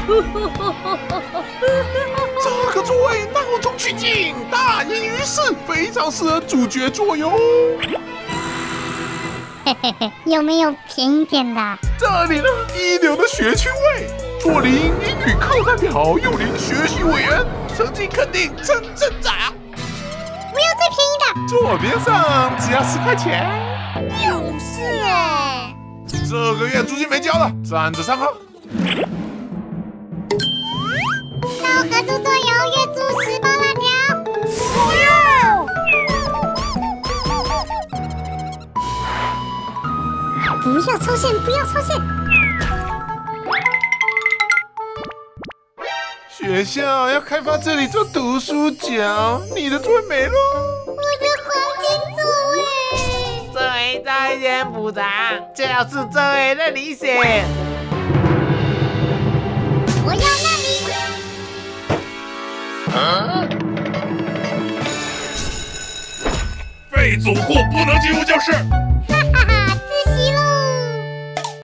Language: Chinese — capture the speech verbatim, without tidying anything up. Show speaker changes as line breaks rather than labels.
这个座位闹中取静，大隐于市，非常适合主角坐哟。
嘿嘿嘿，有没有便宜点的？
这里呢，一流的学区位，左邻英语课代表，右邻学习委员，成绩肯定真正长。
不要最便宜的，
左边上只要十块钱。
就是哎。
这个月租金没交了，站着上号。
到合租桌游，月租十包辣条。
我要。
不要超限，不要超限！
学校要开发这里做读书角，你的座位没了。
我的黄金座位。
这位早一点补偿，就是这位的理想。
我要那里。
啊！废总货不能进入教室。